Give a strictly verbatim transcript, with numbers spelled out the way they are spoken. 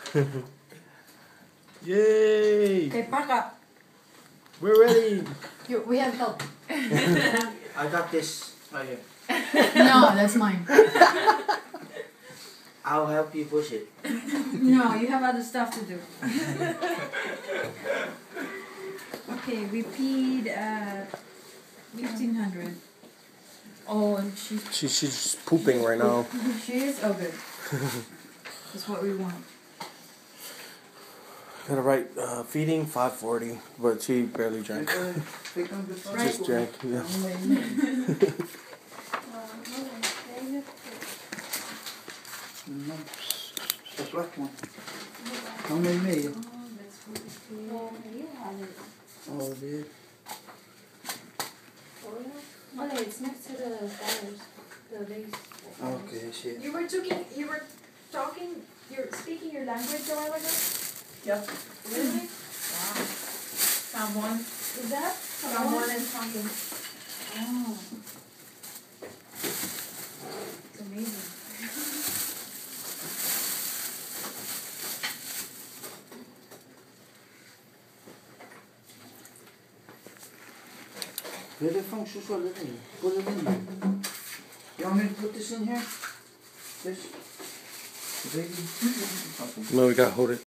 Yay! Okay, pack up. We're ready. You, we have help. I got this right here. No, that's mine. I'll help you push it. No, you have other stuff to do. Okay, we peed at fifteen hundred. Oh, and she's... She, she's pooping right now. She is? Oh, good. That's what we want. Gotta write uh, feeding five forty, but she barely drank. Just drank, yeah. The black one. How many made? Oh, dude. Oh, it's next to the flowers, the vase. Okay, shit. You were talking, you were talking, you're speaking your language a while ago? Yep. Really? Wow. Someone. Is that? Someone is talking. Oh. It's amazing. Where the fuck is all the thing? Put it in there. You want me to put this in here? This? The baby? No, we gotta hold it.